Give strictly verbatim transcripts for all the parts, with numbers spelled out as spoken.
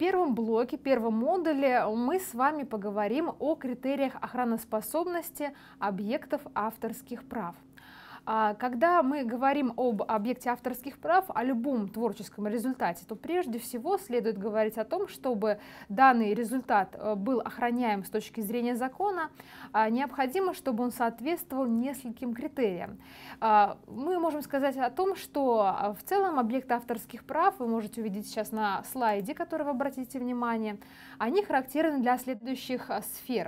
первом блоке, первом модуле мы с вами поговорим о критериях охраноспособности объектов авторских прав. А, Когда мы говорим об объекте авторских прав, о любом творческом результате, то прежде всего следует говорить о том, чтобы данный результат э, был охраняем с точки зрения закона, а, необходимо, чтобы он соответствовал нескольким критериям. А, Мы можем сказать о том, что а, в целом объекты авторских прав, вы можете увидеть сейчас на слайде, который вы обратите внимание, они характерны для следующих а, сфер.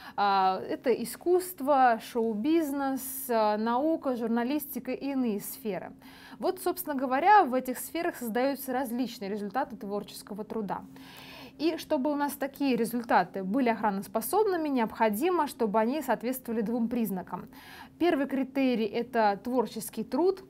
А, Это искусство, шоу-бизнес, а, наука, журналистика и иные сферы. Вот, собственно говоря, в этих сферах создаются различные результаты творческого труда. И чтобы у нас такие результаты были охраноспособными, необходимо, чтобы они соответствовали двум признакам. Первый критерий – это творческий труд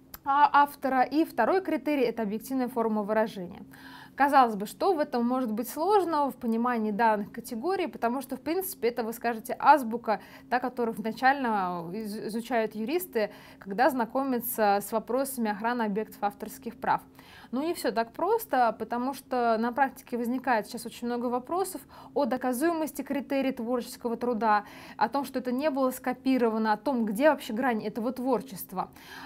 автора, и второй критерий – это объективная форма выражения. Казалось бы, что в этом может быть сложного в понимании данных категорий, потому что, в принципе, это, вы скажете, азбука, та, которую изначально изучают юристы, когда знакомятся с вопросами охраны объектов авторских прав. Но не все так просто, потому что на практике возникает сейчас очень много вопросов о доказуемости критерий творческого труда, о том, что это не было скопировано, о том, где вообще грань этого творчества.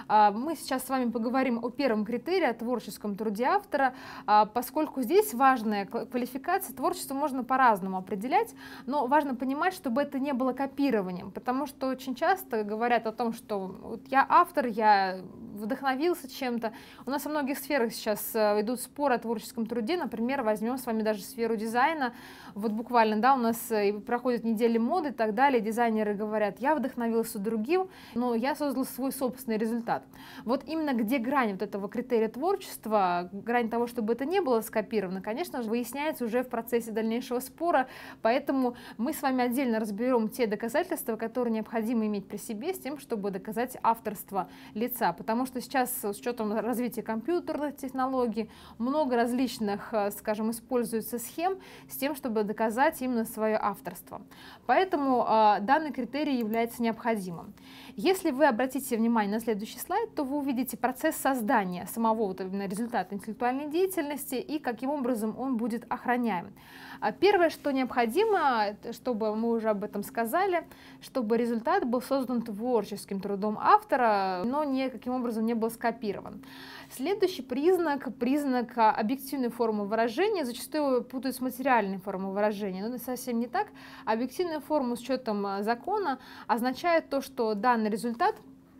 Мы сейчас с вами поговорим о первом критерии, о творческом труде автора, поскольку здесь важная квалификация, творчество можно по-разному определять, но важно понимать, чтобы это не было копированием, потому что очень часто говорят о том, что вот я автор, я вдохновился чем-то. У нас во многих сферах сейчас идут споры о творческом труде, например, возьмем с вами даже сферу дизайна, вот буквально, да, у нас проходят недели моды и так далее, дизайнеры говорят, я вдохновился другим, но я создал свой собственный результат. Вот именно где грань вот этого критерия творчества, грань того, чтобы это не было скопировано, конечно же, выясняется уже в процессе дальнейшего спора, поэтому мы с вами отдельно разберем те доказательства, которые необходимо иметь при себе с тем, чтобы доказать авторство лица, потому что сейчас с учетом развития компьютерных технологий много различных, скажем, используется схем с тем, чтобы доказать именно свое авторство. Поэтому э, данный критерий является необходимым. Если вы обратите внимание на следующий слайд, то вы увидите процесс создания самого вот именно результата интеллектуальной деятельности и каким образом он будет охраняем. Первое, что необходимо, чтобы мы уже об этом сказали, чтобы результат был создан творческим трудом автора, но никаким образом не был скопирован. Следующий признак, признак объективной формы выражения, зачастую путают с материальной формой выражения, но это совсем не так. Объективная форма с учетом закона означает то, что данный результат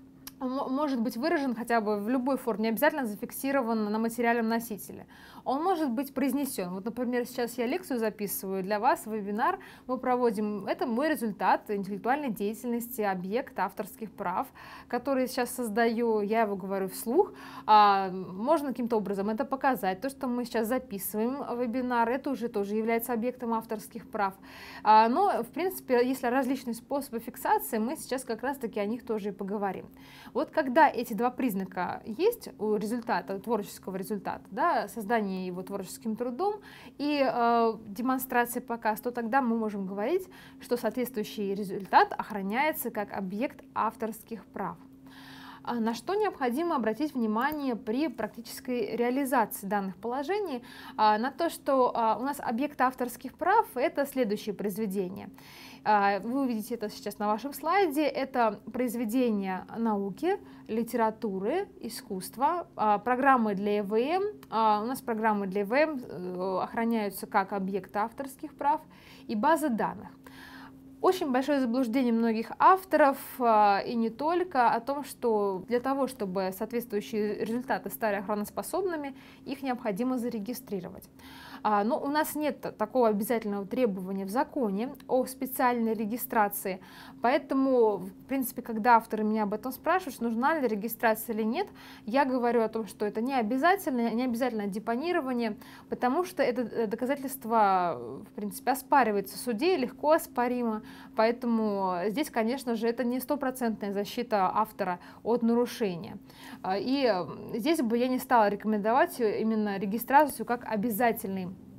может быть выражен хотя бы в любой форме, не обязательно зафиксирован на материальном носителе. Он может быть произнесен. Вот, например, сейчас я лекцию записываю для вас, вебинар мы проводим. Это мой результат интеллектуальной деятельности, объект авторских прав, который сейчас создаю, я его говорю вслух. А, можно каким-то образом это показать. То, что мы сейчас записываем вебинар, это уже тоже является объектом авторских прав. А, но, в принципе, если различные способы фиксации, мы сейчас как раз-таки о них тоже и поговорим. Вот когда эти два признака есть у результата, творческого результата, да, создание его творческим трудом и э, демонстрация, показ, то тогда мы можем говорить, что соответствующий результат охраняется как объект авторских прав. На что необходимо обратить внимание при практической реализации данных положений? На то, что у нас объект авторских прав – это следующие произведения. Вы увидите это сейчас на вашем слайде. Это произведения науки, литературы, искусства, программы для ЭВМ. У нас программы для ЭВМ охраняются как объекты авторских прав и базы данных. Очень большое заблуждение многих авторов, и не только, о том, что для того, чтобы соответствующие результаты стали охраноспособными, их необходимо зарегистрировать. Но у нас нет такого обязательного требования в законе о специальной регистрации, поэтому, в принципе, когда авторы меня об этом спрашивают, нужна ли регистрация или нет, я говорю о том, что это не обязательно, не обязательно депонирование, потому что это доказательство, в принципе, оспаривается в суде, легко оспоримо, поэтому здесь, конечно же, это не стопроцентная защита автора от нарушения. И здесь бы я не стала рекомендовать именно регистрацию как обязательный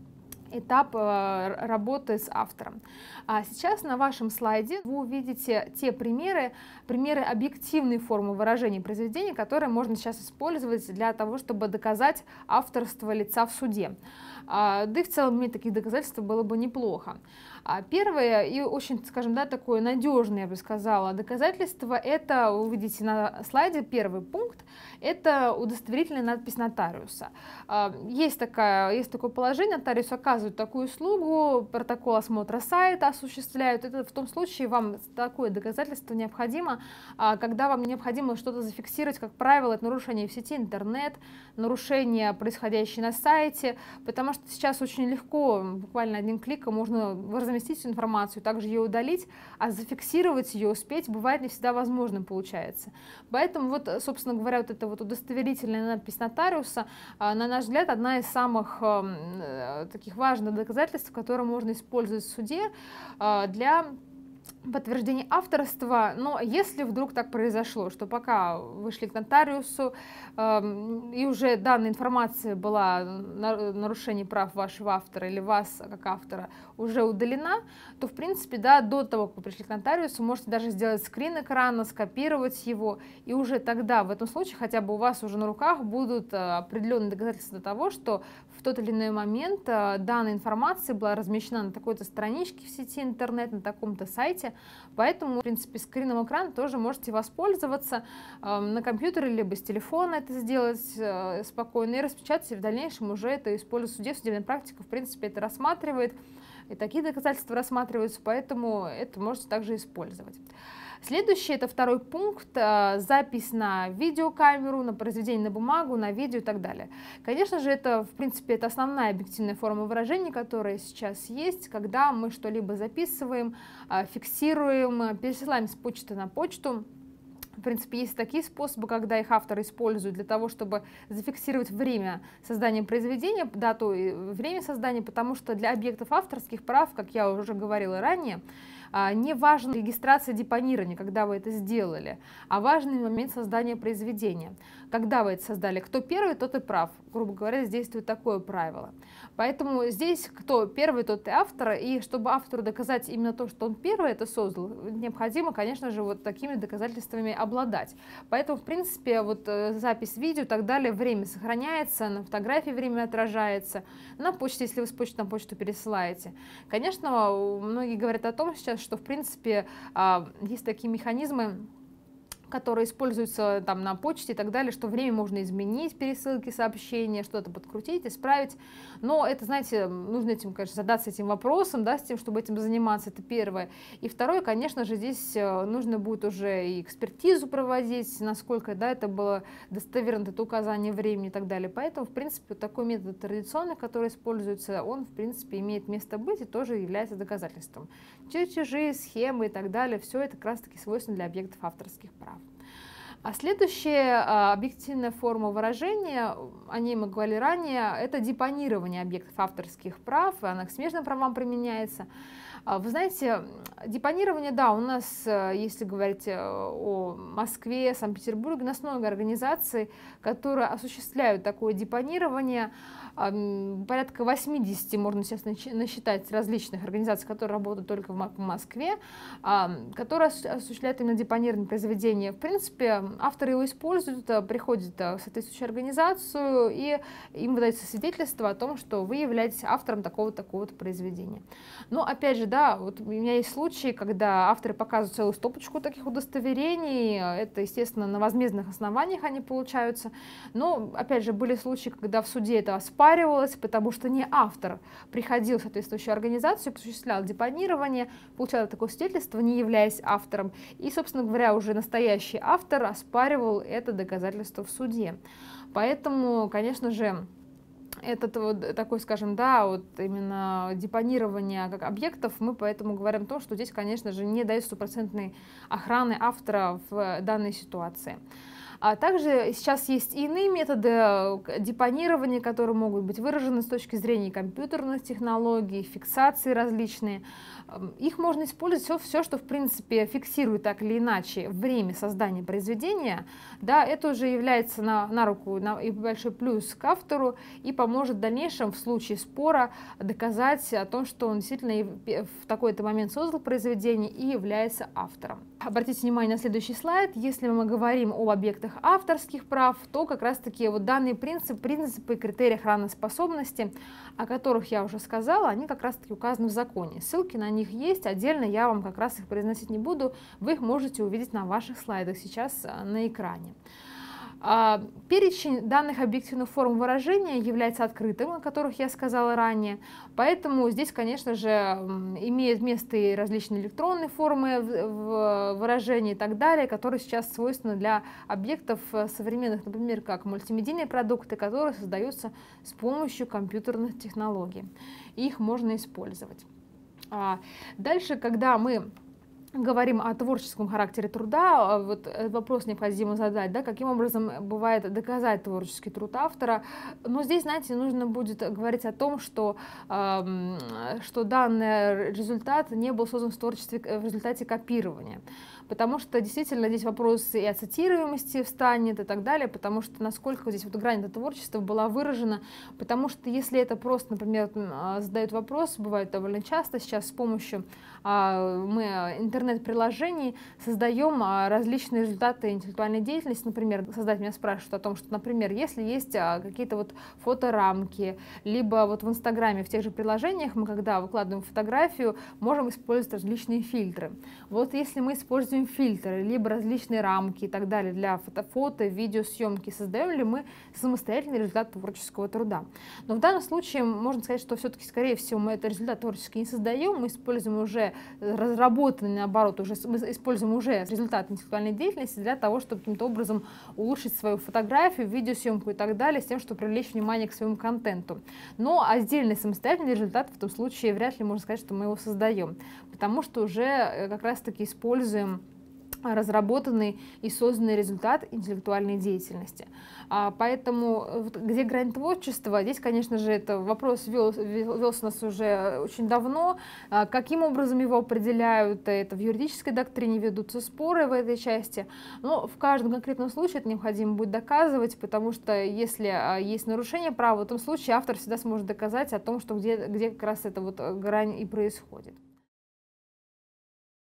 этап э, работы с автором. А сейчас на вашем слайде вы увидите те примеры, примеры объективной формы выражения произведения, которые можно сейчас использовать для того, чтобы доказать авторство лица в суде. А, да и в целом иметь таких доказательств было бы неплохо. А первое и очень, скажем, да, такое надежное, я бы сказала, доказательство — это, вы видите на слайде, первый пункт, это удостоверительная надпись нотариуса. А, есть, такая, есть такое положение, нотариус оказывает такую услугу, протокол осмотра сайта осуществляют. Это в том случае вам такое доказательство необходимо, а, когда вам необходимо что-то зафиксировать, как правило, это нарушение в сети интернет, нарушение, происходящее на сайте, потому что сейчас очень легко, буквально одним кликом можно разместить всю информацию, также ее удалить, а зафиксировать ее успеть бывает не всегда возможным получается. Поэтому вот, собственно говоря, вот эта вот удостоверительная надпись нотариуса, на наш взгляд, одна из самых э, таких важных доказательств, которые можно использовать в суде э, для подтверждение авторства. Но если вдруг так произошло, что пока вы шли к нотариусу э, и уже данная информация была, на, нарушение прав вашего автора или вас как автора уже удалена, то в принципе, да, до того, как вы пришли к нотариусу, можете даже сделать скрин экрана, скопировать его, и уже тогда в этом случае хотя бы у вас уже на руках будут определенные доказательства того, что в тот или иной момент данная информация была размещена на такой-то страничке в сети интернет, на таком-то сайте. Поэтому, в принципе, скрином экрана тоже можете воспользоваться э, на компьютере, либо с телефона это сделать э, спокойно и распечатать, и в дальнейшем уже это использовать в суде. Судебная практика, в принципе, это рассматривает, и такие доказательства рассматриваются, поэтому это можете также использовать. Следующий — это второй пункт, запись на видеокамеру, на произведение на бумагу, на видео и так далее. Конечно же, это, в принципе, это основная объективная форма выражения, которая сейчас есть, когда мы что-либо записываем, фиксируем, пересылаем с почты на почту. В принципе, есть такие способы, когда их авторы используют для того, чтобы зафиксировать время создания произведения, дату и время создания, потому что для объектов авторских прав, как я уже говорила ранее, не важна регистрация депонирования, когда вы это сделали, а важный момент создания произведения. Когда вы это создали, кто первый, тот и прав. Грубо говоря, здесь действует такое правило. Поэтому здесь кто первый, тот и автор, и чтобы автору доказать именно то, что он первый это создал, необходимо, конечно же, вот такими доказательствами обладать. Поэтому, в принципе, вот запись видео и так далее, время сохраняется, на фотографии время отражается, на почте, если вы с почты на почту пересылаете. Конечно, многие говорят о том сейчас, что, в принципе, есть такие механизмы, которые используются там на почте и так далее, что время можно изменить, пересылки сообщения, что-то подкрутить, исправить. Но это, знаете, нужно этим, конечно, задаться этим вопросом, да, с тем, чтобы этим заниматься, это первое. И второе, конечно же, здесь нужно будет уже и экспертизу проводить, насколько, да, это было достоверно, это указание времени и так далее. Поэтому, в принципе, такой метод традиционный, который используется, он, в принципе, имеет место быть и тоже является доказательством. Чертежи, схемы и так далее, все это как раз-таки свойственно для объектов авторских прав. А следующая а, объективная форма выражения, о ней мы говорили ранее, это депонирование объектов авторских прав, она к смежным правам применяется. Вы знаете, депонирование, да, у нас, если говорить о Москве, Санкт-Петербурге, у нас много организаций, которые осуществляют такое депонирование. Порядка восьмидесяти можно сейчас насчитать различных организаций, которые работают только в Москве, которые осуществляют именно депонирование произведения. В принципе, авторы его используют, приходят в соответствующую организацию, и им выдается свидетельство о том, что вы являетесь автором такого-то такого-то произведения. Но, опять же, да, вот у меня есть случаи, когда авторы показывают целую стопочку таких удостоверений, это, естественно, на возмездных основаниях они получаются, но, опять же, были случаи, когда в суде это оспаривалось, потому что не автор приходил в соответствующую организацию, осуществлял депонирование, получал такое свидетельство, не являясь автором, и, собственно говоря, уже настоящий автор оспаривал это доказательство в суде. Поэтому, конечно же, этот вот такой, скажем, да, вот именно депонирование как объектов, мы поэтому говорим о том, что здесь, конечно же, не дает стопроцентной охраны автора в данной ситуации. А также сейчас есть и иные методы э, депонирования, которые могут быть выражены с точки зрения компьютерных технологий, фиксации различные. Эм, Их можно использовать все, все, что в принципе фиксирует так или иначе время создания произведения. Да, это уже является на, на руку на, и большой плюс к автору и поможет в дальнейшем в случае спора доказать о том, что он действительно и в такой-то момент создал произведение и является автором. Обратите внимание на следующий слайд. Если мы говорим об объектах авторских прав, то как раз-таки вот данные принципы, принципы и критерии охраноспособности, о которых я уже сказала, они как раз-таки указаны в законе. Ссылки на них есть, отдельно я вам как раз их произносить не буду, вы их можете увидеть на ваших слайдах сейчас на экране. А, Перечень данных объективных форм выражения является открытым, о которых я сказала ранее, поэтому здесь, конечно же, имеют место и различные электронные формы выражения и так далее, которые сейчас свойственны для объектов современных, например, как мультимедийные продукты, которые создаются с помощью компьютерных технологий. Их можно использовать. А Дальше, когда мы говорим о творческом характере труда, вот вопрос необходимо задать, да, каким образом бывает доказать творческий труд автора. Но здесь, знаете, нужно будет говорить о том, что, э, что данный результат не был создан в творчестве в результате копирования. Потому что действительно здесь вопрос и о цитируемости встанет и так далее, потому что насколько здесь вот грань этого творчества была выражена, потому что если это просто, например, задают вопрос, бывает довольно часто сейчас с помощью а, мы интернет-приложений создаем а, различные результаты интеллектуальной деятельности, например, создатель меня спрашивает о том, что, например, если есть а, какие-то вот фоторамки, либо вот в Инстаграме, в тех же приложениях мы, когда выкладываем фотографию, можем использовать различные фильтры. Вот если мы используем фильтры, либо различные рамки и так далее для фото, фото видеосъемки, создаем ли мы самостоятельный результат творческого труда. Но в данном случае можно сказать, что все-таки, скорее всего, мы этот результат творческий не создаем, мы используем уже разработанный, наоборот, уже, мы используем уже результат интеллектуальной деятельности для того, чтобы каким-то образом улучшить свою фотографию, видеосъемку и так далее, с тем, чтобы привлечь внимание к своему контенту. Но отдельный самостоятельный результат в этом случае вряд ли можно сказать, что мы его создаем, потому что уже как раз-таки используем разработанный и созданный результат интеллектуальной деятельности. Поэтому где грань творчества? Здесь, конечно же, это вопрос вел, велся у нас уже очень давно. Каким образом его определяют? Это в юридической доктрине ведутся споры в этой части. Но в каждом конкретном случае это необходимо будет доказывать, потому что если есть нарушение права, в этом случае автор всегда сможет доказать о том, что где, где как раз эта вот грань и происходит.